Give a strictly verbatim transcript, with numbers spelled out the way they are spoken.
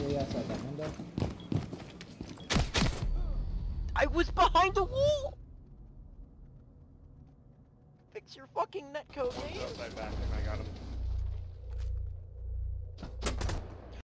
Somebody outside that window. I was behind the wall! Fix your fucking netcode, man! Outside bathroom, I got